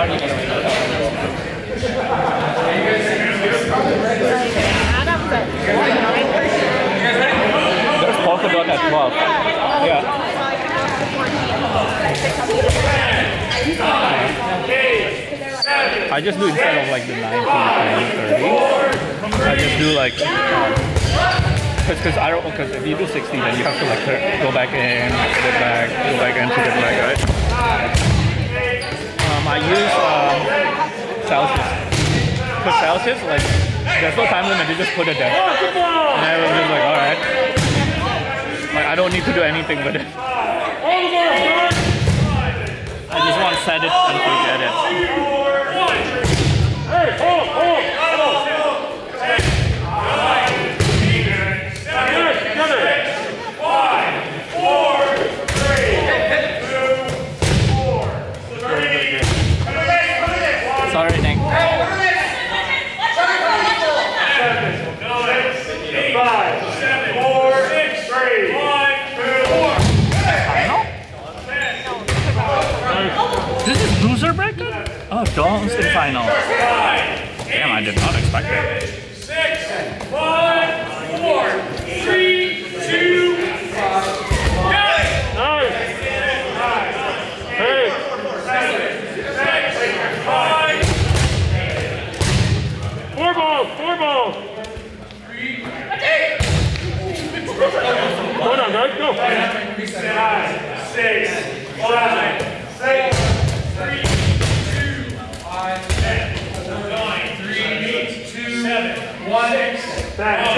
There's polka dot at 12. Yeah. I just do instead of like the 19, 20, 30. I just do like because I don't because if you do 60 then you have to like go back in, put it back, go back in, put it back, right? I use Celsius. Because Celsius, like there's no time limit, you just put it there. And I was just like, alright. Like I don't need to do anything with it. I just want to set it and forget it. Sorry, Nick. 5, 4, 6, 3, 1, 2, 4. This is loser bracket? Oh, Dom's in final. Damn, I did not expect it. 6, 5, 4, 3, 2, 1. Nice. 6, 5. 4 balls, 4 balls. 3, 8. Hold on, guys, go. 5, 6, 5, 6, 3, 2, 5, 10, 9, 3, 8, 2, 7, 1, 6, 7.